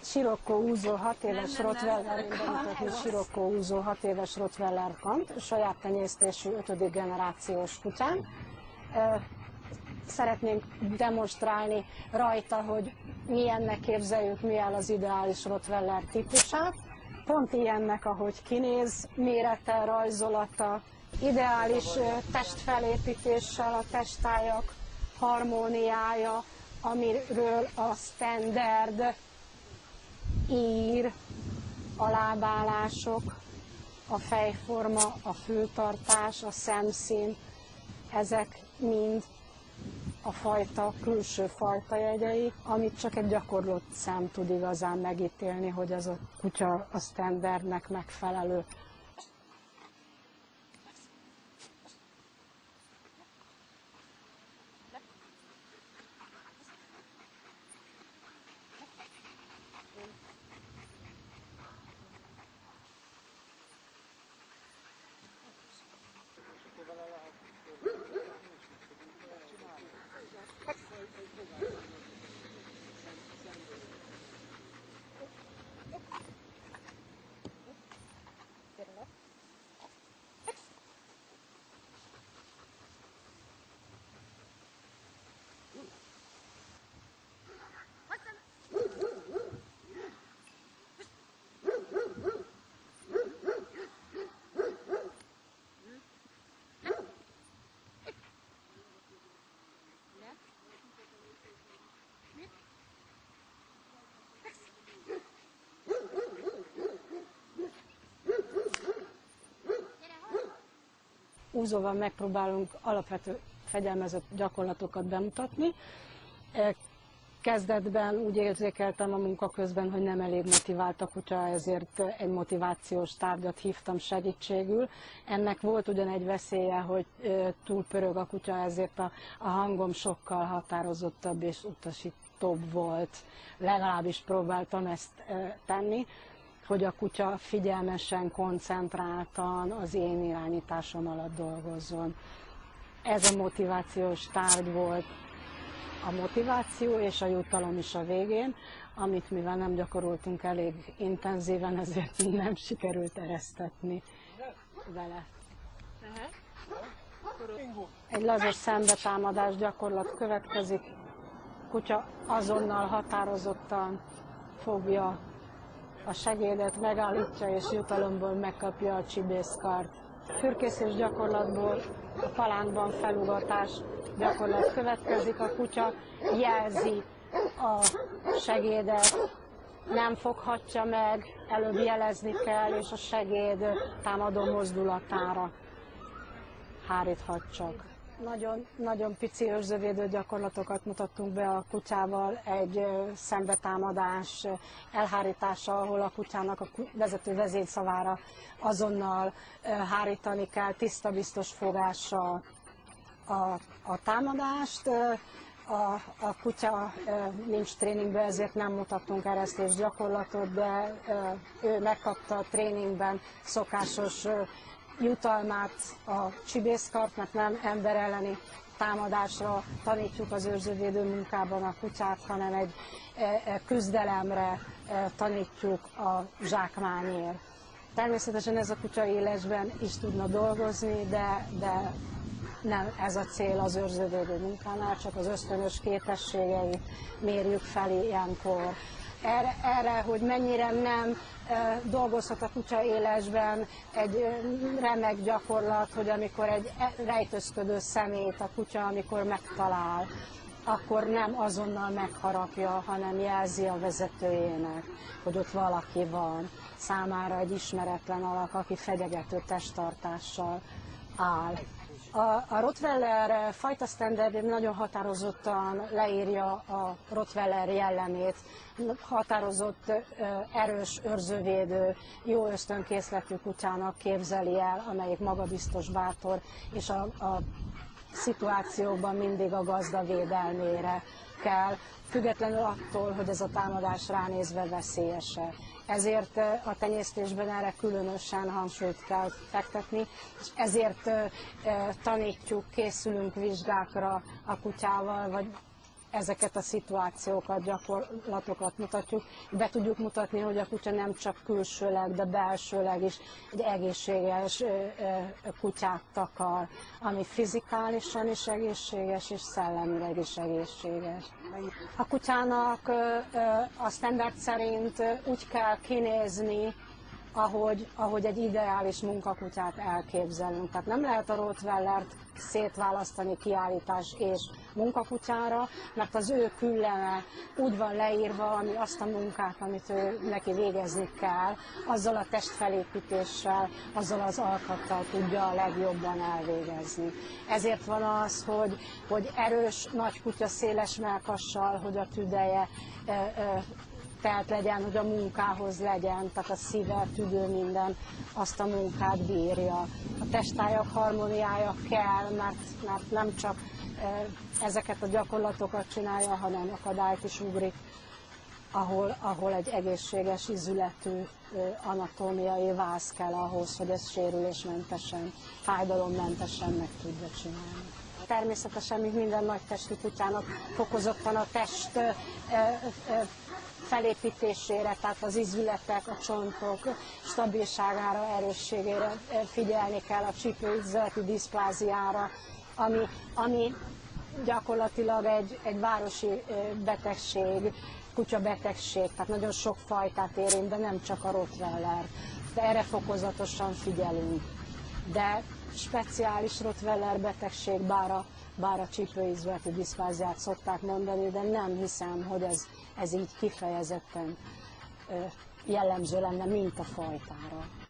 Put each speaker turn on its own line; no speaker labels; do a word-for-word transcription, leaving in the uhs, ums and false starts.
Sirocco úzó hat éves rottweiler, Sirocco úzó hat éves rottweiler kant, saját tenyésztésű ötödik generációs kutyán. Szeretnénk demonstrálni rajta, hogy milyennek képzeljük, milyen az ideális rottweiler típusát. Pont ilyennek, ahogy kinéz, mérete, rajzolata, ideális testfelépítéssel, a testtájak harmóniája, amiről a standard ír, a lábállások, a fejforma, a fültartás, a szemszín, ezek mind a fajta, külső fajta jegyei, amit csak egy gyakorlott szem tud igazán megítélni, hogy az a kutya a standardnek megfelelő. Úzóval megpróbálunk alapvető fegyelmezett gyakorlatokat bemutatni. Kezdetben úgy érzékeltem a munka közben, hogy nem elég motivált a kutya, ezért egy motivációs tárgyat hívtam segítségül. Ennek volt ugyan egy veszélye, hogy túlpörög a kutya, ezért a, a hangom sokkal határozottabb és utasítóbb volt. Legalábbis próbáltam ezt tenni, hogy a kutya figyelmesen, koncentráltan az én irányításom alatt dolgozzon. Ez a motivációs tárgy volt, a motiváció és a jutalom is a végén, amit mivel nem gyakoroltunk elég intenzíven, ezért nem sikerült eresztetni vele. Egy lazos szembetámadás gyakorlat következik, a kutya azonnal határozottan fogja a segédet, megállítja és jutalomból megkapja a csibészkart. Fürkészés gyakorlatból a palánkban felugatás gyakorlat következik, a kutya jelzi a segédet, nem foghatja meg, előbb jelezni kell, és a segéd támadó mozdulatára háríthat csak. Nagyon, nagyon pici őrzővédő gyakorlatokat mutattunk be a kutyával, egy szembetámadás elhárítása, ahol a kutyának a vezető vezényszavára azonnal hárítani kell, tiszta, biztos fogással a, a támadást. A, a kutya nincs tréningben, ezért nem mutattunk eresztés gyakorlatot, de ő megkapta a tréningben szokásos jutalmát, a csibészkart, mert nem ember elleni támadásra tanítjuk az őrzővédő munkában a kutyát, hanem egy küzdelemre tanítjuk a zsákmányért. Természetesen ez a kutya élesben is tudna dolgozni, de, de nem ez a cél az őrzővédő munkánál, csak az ösztönös képességeit mérjük fel ilyenkor. Erre, erre, hogy mennyire nem e, dolgozhat a kutya élesben, egy e, remek gyakorlat, hogy amikor egy rejtőzködő szemét a kutya, amikor megtalál, akkor nem azonnal megharapja, hanem jelzi a vezetőjének, hogy ott valaki van, számára egy ismeretlen alak, aki fenyegető testtartással áll. A, a rottweiler fajta standard nagyon határozottan leírja a rottweiler jellemét, határozott, erős, őrzővédő, jó ösztönkészletű kutyának képzeli el, amelyik magabiztos, bátor, és a, a szituációkban mindig a gazda védelmére kell, függetlenül attól, hogy ez a támadás ránézve veszélyes-e. Ezért a tenyésztésben erre különösen hangsúlyt kell fektetni, és ezért tanítjuk, készülünk vizsgákra a kutyával, vagy ezeket a szituációkat, gyakorlatokat mutatjuk. Be tudjuk mutatni, hogy a kutya nem csak külsőleg, de belsőleg is egy egészséges kutyát takar, ami fizikálisan is egészséges, és szellemileg is egészséges. A kutyának a standard szerint úgy kell kinézni, Ahogy, ahogy egy ideális munkakutyát elképzelünk. Tehát nem lehet a Rottweilert szétválasztani kiállítás és munkakutyára, mert az ő külleme úgy van leírva, ami azt a munkát, amit ő neki végezni kell, azzal a testfelépítéssel, azzal az alkattal tudja a legjobban elvégezni. Ezért van az, hogy, hogy erős, nagy kutya széles mellkassal, hogy a tüdeje e, e, telt legyen, hogy a munkához legyen, tehát a szíve, tüdő, minden azt a munkát bírja. A testállyak harmóniája kell, mert, mert nem csak ezeket a gyakorlatokat csinálja, hanem akadályt is ugrik, ahol, ahol egy egészséges, ízületű anatómiai váz kell ahhoz, hogy ez sérülésmentesen, fájdalommentesen meg tudja csinálni. Természetesen, mint minden nagy testű kutyának, fokozottan a test felépítésére, tehát az izületek, a csontok stabilságára, erősségére figyelni kell, a csípőizületi diszpláziára, ami, ami gyakorlatilag egy, egy városi betegség, kutyabetegség, tehát nagyon sok fajtát érint, de nem csak a Rottweiler. De erre fokozatosan figyelünk. De speciális Rottweiler betegség, bár a, bár a csípőizületi diszpláziát szokták mondani, de nem hiszem, hogy ez, ez így kifejezetten jellemző lenne, mint a fajtára.